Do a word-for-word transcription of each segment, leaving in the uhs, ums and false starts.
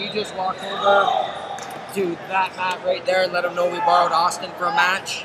you just walk over to that mat right there and let them know we borrowed Austin for a match?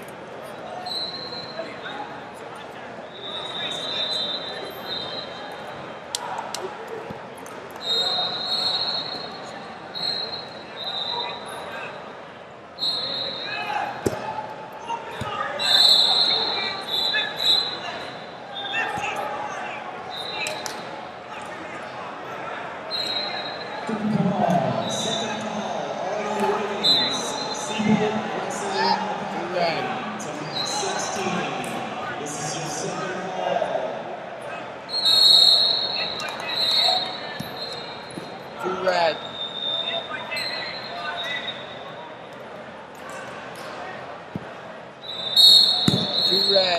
Red. Two red.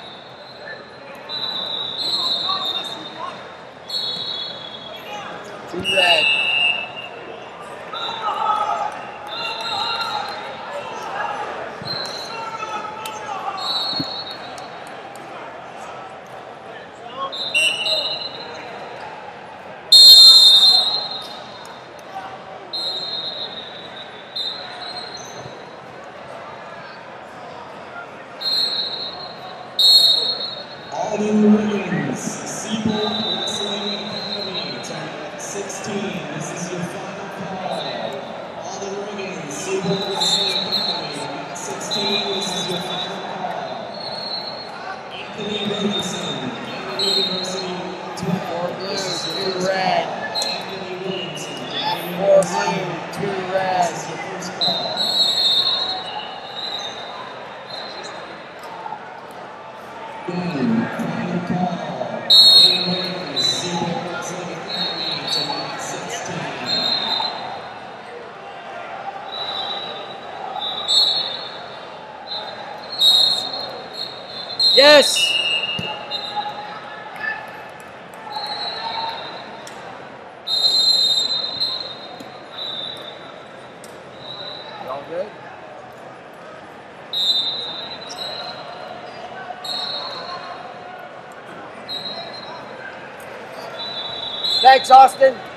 Two red. All new rings, Seabolt Wrestling Academy, time sixteen. This is your final call. All the rings, Seabolt Wrestling Academy, sixteen. This is your final call. Anthony Williamson, Anthony University, Four blue, two red. Anthony Williamson, Four blue, two red. This is your first call. Game, final call. Eight rings, Seabolt Wrestling Academy, tonight sixteen. Yes! Y'all good? Thanks, Austin.